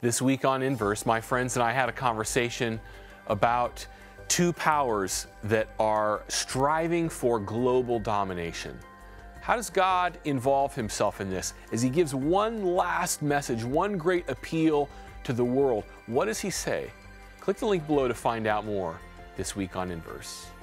This week on Inverse, my friends and I had a conversation about two powers that are striving for global domination. How does God involve himself in this? As he gives one last message, one great appeal to the world, what does he say? Click the link below to find out more this week on Inverse.